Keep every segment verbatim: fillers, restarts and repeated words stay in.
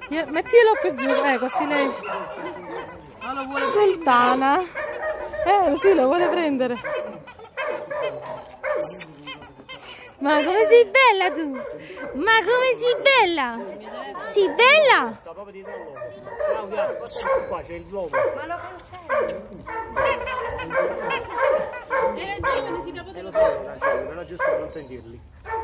Mettilo più giù, eh, così lei. Sultana. Eh, sì, lo vuole prendere. Ma come sei bella tu? Ma come sei bella? Sei bella? Qua c'è il globo. Ma lo cancello. Hai ragione, si dopo te lo Però giusto per non sentirli.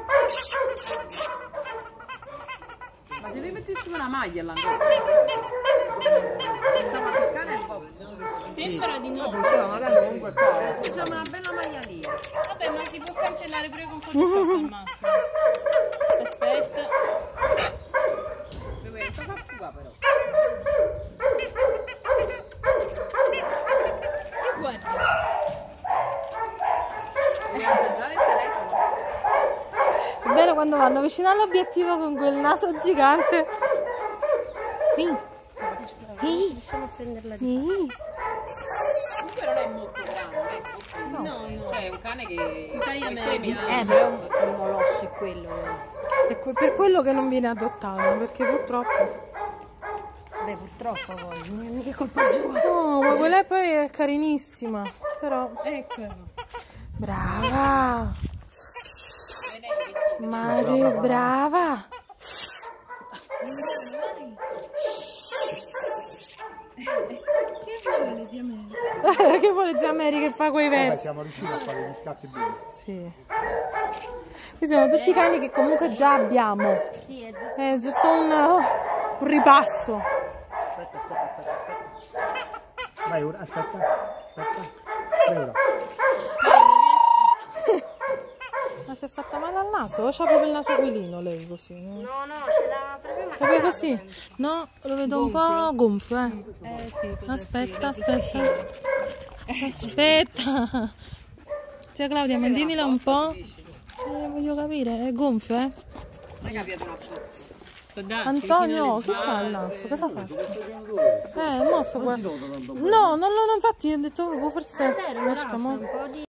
Ma se noi mettessimo una maglia all'angolo, facciamo attaccare il box. sembra di no. Magari comunque qua. Facciamo una bella maglia lì. Vabbè, ma si può cancellare pure con Photoshop al massimo. Aspetta. Questo fa fuga però. E guarda. Devi appoggiare il telefono. È bello quando vanno vicino all'obiettivo con quel naso gigante. Ehi. Ehi. Riusciamo a prenderla di Ehi. Comunque non è molto grande, ecco. No, no. Cioè è un cane che Italia media. Eh, però è un, un molosso è quello. È que- per quello che non viene adottato, perché purtroppo. Beh, purtroppo poi, non è mica colpa sua. No, ma quella poi è carinissima. Però. Ecco. Brava! Ma che brava! Che vuole di America? Che vuole zia Mary che fa quei versi? Siamo riusciti a fare gli scatti bene. Sì. Questi sono tutti cani che comunque già abbiamo. Sì, è giusto. È giusto un, un ripasso. Aspetta, aspetta, aspetta, aspetta. Vai ora, aspetta, aspetta. Vai ora. Ma si è fatta male al naso? O c'ha proprio il naso aquilino lei così? No? No, no, ce l'ha proprio Proprio macchiato. così? No, lo vedo un po' gonfio, eh. Eh sì, Aspetta, aspetta. Aspetta. Zia Claudia, mandinila un po'. Eh, voglio capire, è gonfio, eh. Non è capito una foto. Antonio, che c'ha il naso? Cosa fa? Eh, è mosso qua. No, non lo, infatti ho detto, forse. Zero, Aspetta, un mo. po' di